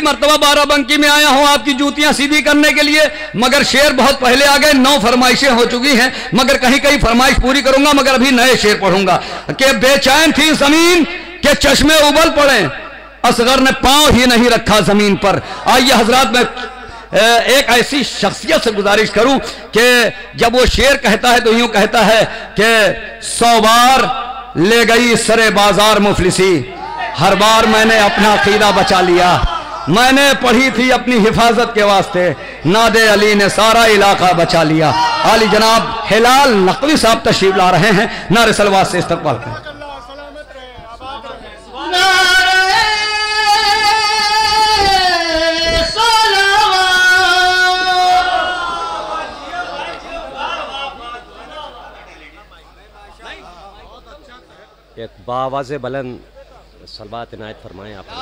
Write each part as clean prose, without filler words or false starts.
मरतबा बाराबंकी में आया हूं आपकी जूतियां सीधी करने के लिए, मगर शेर बहुत पहले आ गए, 9 फरमाइशें हो चुकी हैं, मगर कहीं कहीं फरमाइश पूरी करूंगा, मगर अभी नए शेर पढ़ूंगा कि बेचैन थी जमीन के चश्मे उबल पड़े, असगर ने पांव ही नहीं रखा जमीन पर। आइए हजरात, मैं एक ऐसी शख्सियत से गुजारिश करूं कि जब वो शेर कहता है तो यूं कहता है कि 100 बार ले गई सरे बाजार मुफलिसी, हर बार मैंने अपना अकीदा बचा लिया, मैंने पढ़ी थी अपनी हिफाजत के वास्ते, नादे अली ने सारा इलाका बचा लिया। आली जनाब हिलाल नकवी साहब तशरीफ ला रहे हैं, नारे सलवात से इस्तकबाल करें। एक बावाज़े बुलंद सलवात इनायत फरमाएं आप।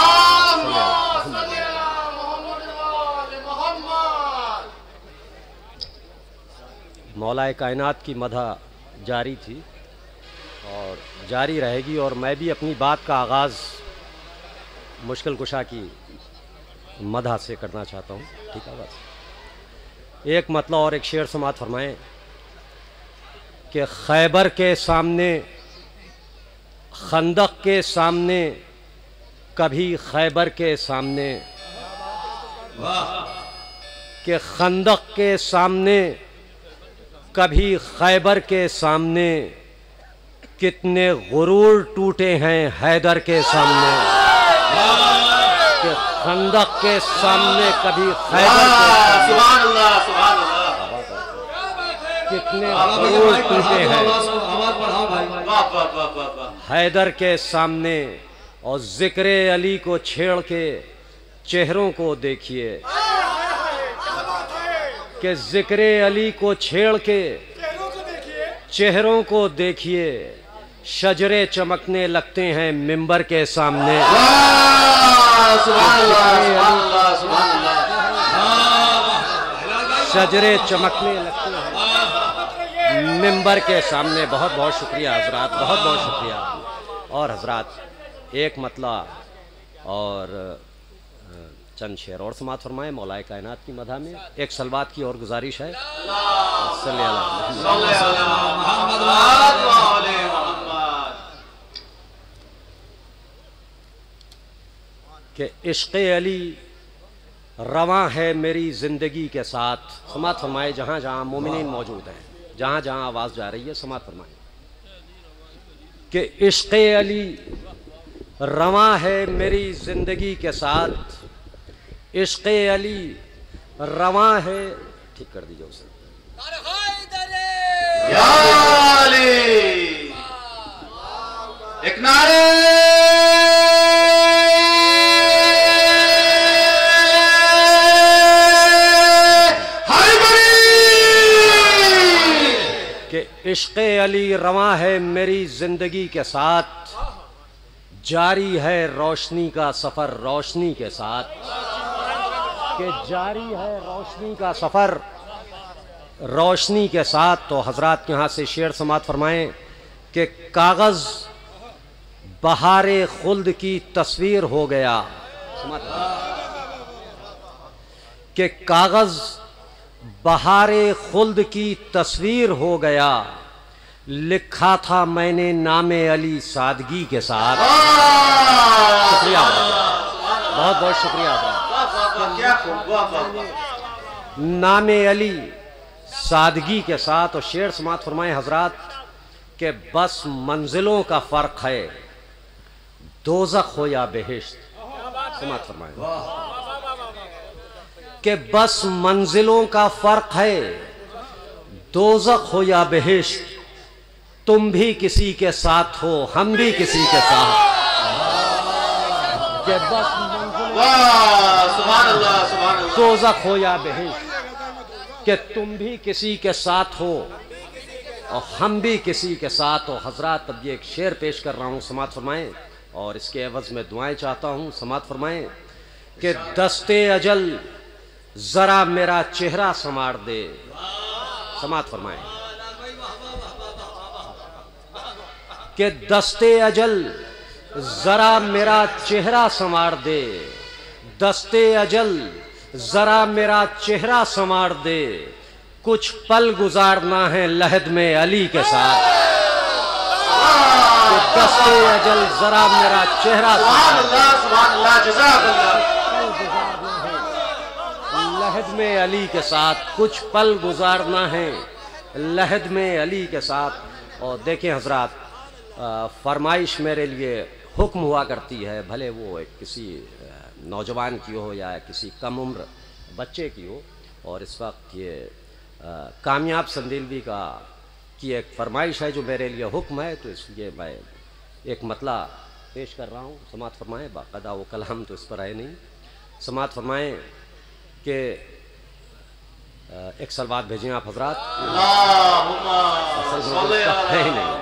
मौलाए कायनात की मदह जारी थी और जारी रहेगी, और मैं भी अपनी बात का आगाज़ मुश्किल कुशा की मदह से करना चाहता हूँ। ठीक है, बस एक मतलब और एक शेर समात फरमाएं कि खैबर के सामने, खंदक के सामने, कभी खैबर के सामने, कि खंदक के सामने कभी खैबर के सामने, कितने गुरूर टूटे हैं हैदर के सामने। कि खंदक के सामने कभी खैबर के सामने कितने गुरूर टूटे हैं हैदर के सामने, और जिक्र अली को छेड़ के चेहरों को देखिए, कि जिक्र अली को छेड़ के चेहरों को देखिए, शजरे चमकने लगते हैं मिंबर के सामने। शजरे चमकने लगते हैं मिंबर के सामने। बहुत बहुत शुक्रिया हजरात, बहुत बहुत शुक्रिया। और हजरात एक मतलब और चंद शेर और समात फरमाएं मौलाए कायनात की मदह में। एक सलवात की और गुजारिश है कि इश्क़े अली रवां है मेरी ज़िंदगी के साथ। समात फरमाए जहाँ जहाँ मोमिनीन मौजूद हैं, जहाँ जहाँ आवाज़ जा रही है समात फरमाए कि इश्क़े अली रवां है मेरी ज़िंदगी के साथ, इश्क़े अली रवां है। ठीक कर दीजिए उसे। एक नारे कि इश्क़े अली रवां है मेरी ज़िंदगी के साथ, जारी है रोशनी का सफ़र रोशनी के साथ। कि जारी है रोशनी का सफ़र रोशनी के साथ। तो हजरात के यहाँ से शेर समात फरमाएं कि कागज़ बहारे खुल्द की तस्वीर हो गया। कि कागज़ बहारे खुल्द की तस्वीर हो गया, लिखा था मैंने नामे अली सादगी के साथ। शुक्रिया, बहुत बहुत शुक्रिया। नामे अली सादगी के साथ। और शेर समात फरमाए हजरात के बस मंजिलों का फ़र्क है, दोज़ख हो या बेहिश्त। समात फरमाए कि बस मंजिलों का फ़र्क है, दोज़ख हो या बेहिश्त, तुम भी किसी के साथ हो हम भी किसी के साथ। कि बस दोज़ख हो या बेहिश्त, कि तुम भी किसी के साथ हो और हम भी किसी के साथ हो। हजरात अब ये एक शेर पेश कर रहा हूँ, समात फरमाएं, और इसके एवज़ में दुआएं चाहता हूँ। समात फरमाएं कि दस्ते अजल ज़रा मेरा चेहरा संवार दे। समात फरमाएं कि दस्ते अजल ज़रा मेरा चेहरा संवार दे, दस्ते अजल जरा मेरा चेहरा संवार दे, कुछ पल गुजारना है लहद में अली के साथ। दस्ते अजल जरा मेरा चेहरा लहद में अली के साथ, कुछ पल गुजारना है लहद में अली के साथ। और देखें हजरात, फरमाइश मेरे लिए हुक्म हुआ करती है, भले वो किसी नौजवान की हो या किसी कम उम्र बच्चे की हो। और इस वक्त ये कामयाब संदिलवी की एक फरमाइश है जो मेरे लिए हुक्म है, तो इसलिए मैं एक मतला पेश कर रहा हूँ। समात फरमाएँ, बाकायदा वो कलाम तो इस पर है नहीं। समात फरमाएँ कि एक सलवात भेजें आप हजरात। है ही नहीं।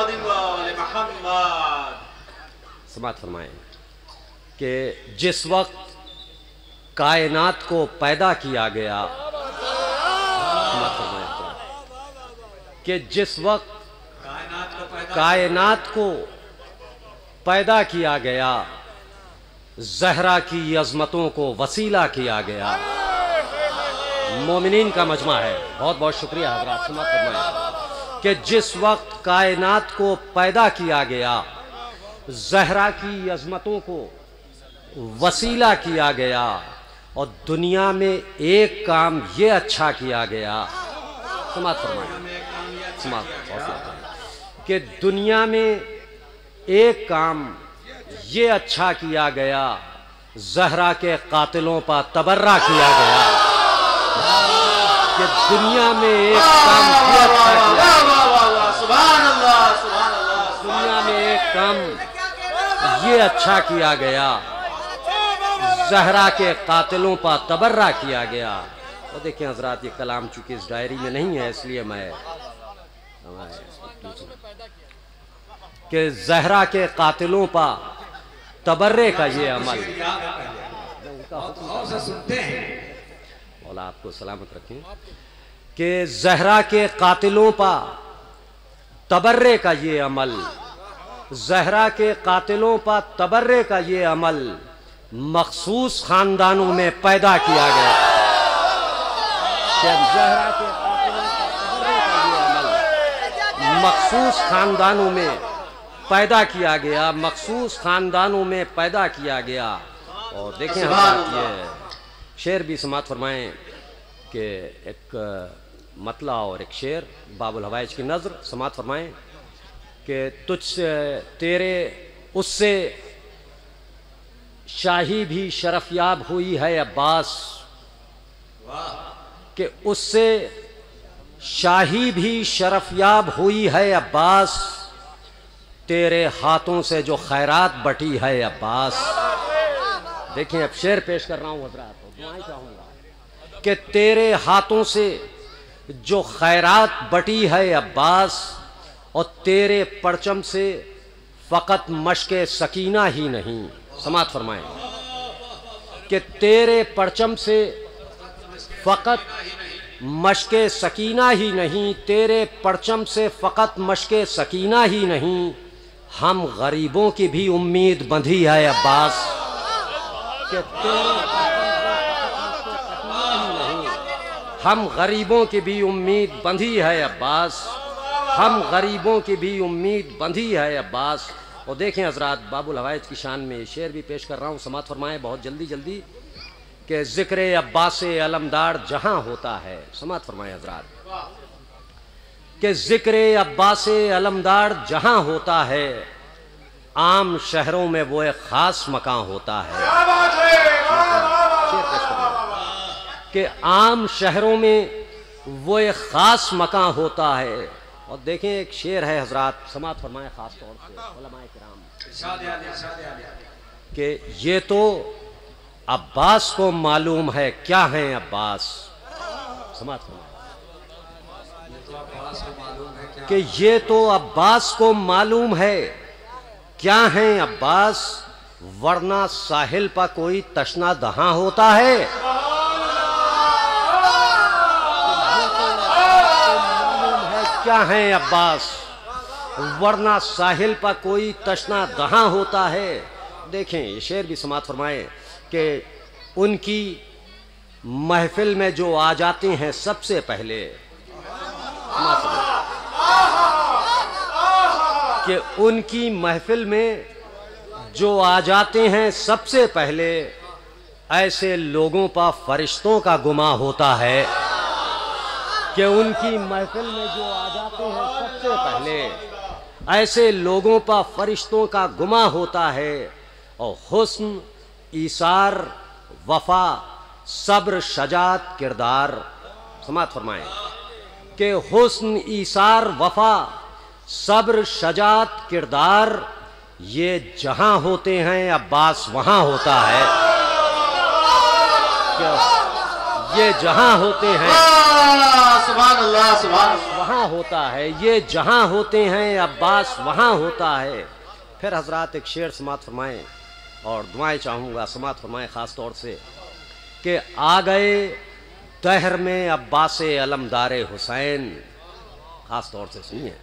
समात फरमाएँ कि जिस वक्त कायनात को पैदा किया गया, कि जिस वक्त कायनात को पैदा किया गया, ज़हरा की अज़मतों को वसीला किया गया। मोमिनीन का मजमा है, बहुत बहुत शुक्रिया हज़रात। समाअत फरमाएं कि जिस वक्त कायनात को पैदा किया गया, ज़हरा की अज़मतों को वसीला किया गया, और दुनिया में एक काम ये अच्छा किया गया। समाअत फरमाएं, कि दुनिया में एक काम ये अच्छा किया गया, ज़हरा के कातिलों पर तबर्रा किया गया। कि दुनिया में एक काम ये अच्छा किया, दुनिया में एक काम ये अच्छा किया गया, ज़हरा के कातिलों पर तबर्रा किया गया। और देखिए हजरात, ये कलाम चूंकि इस डायरी में नहीं है, इसलिए मैं कि ज़हरा के कातिलों पर तबर्रे का ये अमल, मौला आपको सलामत रखें, कि ज़हरा के कातिलों पर तबर्रे का ये अमल, ज़हरा के कातिलों पर तबर्रे का ये अमल मखसूस खानदानों में पैदा किया गया। ज़हरा के कातिलों पर तबर्रे का ये अमल मखसूस खानदानों में पैदा किया गया, मखसूस खानदानों में पैदा किया गया। और देखें हज़रात, ये शेर भी समाअत फरमाएं कि एक मतला और एक शेर, बाबुल हवाइज की नज़र। समाअत फरमाएं कि तुझसे तेरे उससे शाही भी शरफयाब हुई है अब्बास, कि उससे शाही भी शरफयाब हुई है अब्बास, तेरे हाथों से जो खैरात बटी है अब्बास। देखिए अब शेर पेश कर रहा हूँ हज़रात, दुआएं चाहूँगा कि तेरे हाथों से जो खैरात बटी है अब्बास, और तेरे परचम से फ़कत मशके सकीना ही नहीं। समाअत फरमाएं कि तेरे परचम से फ़कत मशके सकीना ही नहीं, तेरे परचम से फ़कत मशके सकीना ही नहीं, हम गरीबों की भी उम्मीद बंधी है अब्बास। कि हम गरीबों की भी उम्मीद बंधी है अब्बास, हम गरीबों की भी उम्मीद बंधी है अब्बास। और देखें हजरात, बाबुल हवाइज की शान में शेर भी पेश कर रहा हूँ। समाअत फरमाएं बहुत जल्दी जल्दी कि ज़िक्र अब्बास अलमदार जहाँ होता है। समाअत फरमाएं हजरात कि ज़िक्र अब्बास अलमदार जहाँ होता है, आम शहरों में वो एक ख़ास मकान होता है। कि आम शहरों में वो एक ख़ास मकान होता है। और देखें एक शेर है हजरात, समाअत फरमाएं ख़ास तौर से उलमाए किराम, कि ये तो अब्बास को मालूम है क्या है अब्बास। समाअत फरमाएं कि ये तो अब्बास को मालूम है क्या है अब्बास, वरना साहिल पर कोई तशना दहां होता है। क्या है अब्बास, वरना साहिल पर कोई तशना दहां होता है। देखें ये शेर भी समाअत फरमाएं कि उनकी महफिल में जो आ जाते हैं सबसे पहले, कि उनकी महफिल में जो आ जाते हैं सबसे पहले, ऐसे लोगों पर फरिश्तों का गुमा होता है। कि उनकी महफिल में जो आ जाते हैं सबसे पहले, ऐसे लोगों पर फरिश्तों का गुमा होता है। और हुस्न, ईसार, वफा, सब्र, शजात, किरदार, समात फरमाएं कि हुस्न, ईसार, वफा, सब्र, शजात, किरदार, ये जहां होते हैं अब्बास वहां होता है। ये जहां होते हैं सुभान अल्लाह, सुभान वहां होता है। ये जहां होते हैं अब्बास वहां होता है। फिर हजरात एक शेर समात फरमाएं और दुआएं चाहूँगा, समात फरमाएं ख़ास तौर से कि आ गए दहर में अब्बास अलमदारे हुसैन। ख़ास तौर से सुनिए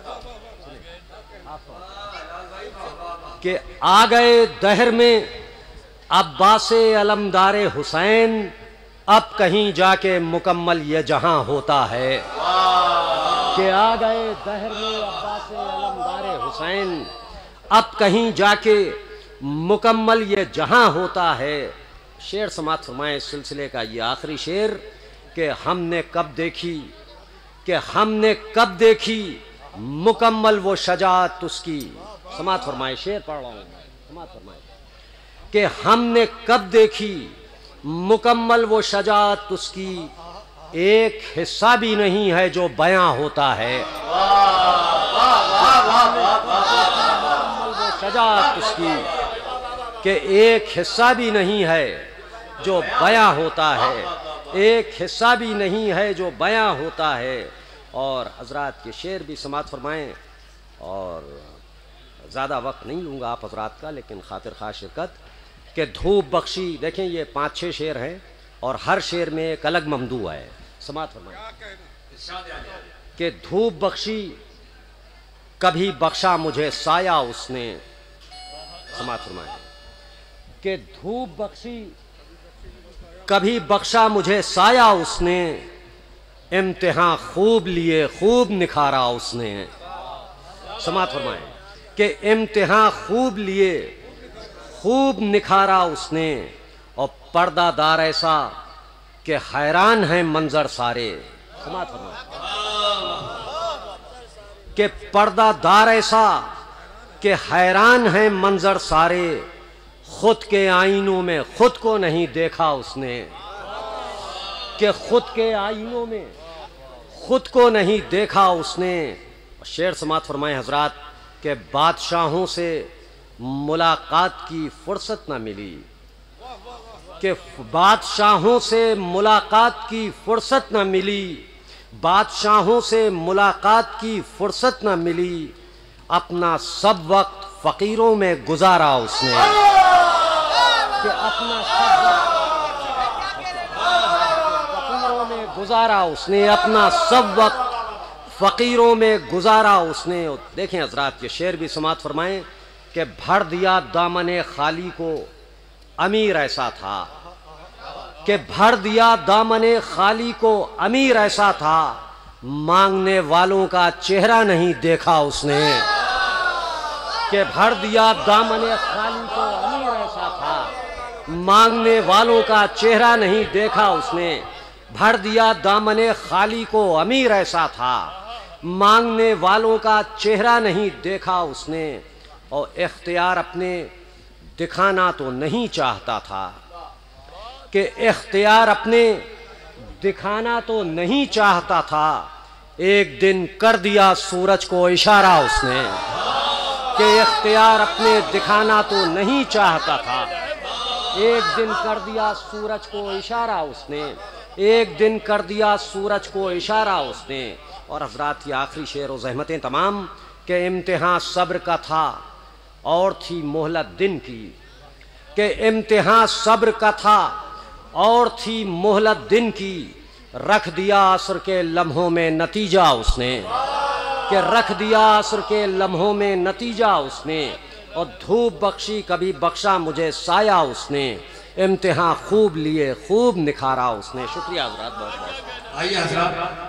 कि आ गए दहर में अब्बास अलमदारे हुसैन, अब कहीं जाके मुकम्मल ये जहां होता है। कि आ गए दहर में अब्बास अलमदारे हुसैन, अब कहीं जाके मुकम्मल ये जहां होता है। शेर समात फरमाएं इस सिलसिले का ये आखिरी शेर कि हमने कब देखी मुकम्मल वो शजात उसकी। समात फरमाएं, शेर पढ़ रहा हूं, समात फरमाएं कि हमने कब देखी मुकम्मल वो शजात उसकी, एक हिस्सा भी नहीं है जो बयां होता है। वो शजात उसकी कि एक हिस्सा भी नहीं है जो बयां होता है, एक हिस्सा भी नहीं है जो बयां होता है। और हजरात के शेर भी समात फरमाएं और ज़्यादा वक्त नहीं लूँगा आप हजरात का, लेकिन खातिर खा शिरकत के धूप बख्शी। देखें ये 5-6 शेर हैं और हर शेर में एक अलग ममदू है। समात फरमाएं कि धूप बख्शी कभी बख्शा मुझे साया उसने। समात फरमाएं कि धूप बख्शी कभी बख्शा मुझे साया उसने, इम्तिहान खूब लिए खूब निखारा उसने। समात फरमाएं कि इम्तिहान खूब लिए खूब निखारा उसने, और पर्दादार ऐसा कि हैरान है मंजर सारे। समात फरमाएं कि पर्दादार ऐसा कि हैरान है मंजर सारे, खुद के आईनों में खुद को नहीं देखा उसने। कि खुद के आईनों में खुद को नहीं देखा उसने। शेर समात फरमाएं हजरात के बादशाहों से मुलाकात की फुर्सत न मिली, कि बादशाहों से मुलाकात की फुर्सत न मिली, बादशाहों से मुलाकात की फुर्सत न मिली, अपना सब वक्त फकीरों में गुजारा उसने। कि अपना सब फकीरों में गुजारा उसने, अपना सब वक्त फकीरों में गुजारा उसने। देखें हजरात के शेर भी समात फरमाएं कि भर दिया दामने खाली को अमीर ऐसा था। कि भर दिया दामने खाली को अमीर ऐसा था, मांगने वालों का चेहरा नहीं देखा उसने। कि भर दिया दामने खाली को अमीर ऐसा था, मांगने वालों का चेहरा नहीं देखा उसने। भर दिया दामने खाली को अमीर ऐसा था, मांगने वालों का चेहरा नहीं देखा उसने। और इख्तियार अपने दिखाना तो नहीं चाहता था। कि इख्तियार अपने दिखाना तो नहीं चाहता था, एक दिन कर दिया सूरज को इशारा उसने। कि इख्तियार अपने दिखाना तो नहीं चाहता था, एक दिन कर दिया सूरज को इशारा उसने, एक दिन कर दिया सूरज को इशारा उसने। और हजरात की आखिरी शेर और ज़हमतें तमाम के इम्तिहान सब्र का था और थी मोहलत दिन की। कि इम्तिहान सब्र का था और थी मोहलत दिन की, रख दिया असर के लम्हों में नतीजा उसने। कि रख दिया असर के लम्हों में नतीजा उसने। और धूप बख्शी कभी बख्शा मुझे साया उसने, इम्तिहान खूब लिए, खूब निखारा उसने। शुक्रिया हजरात, बहुत बहुत। आइए हजरात,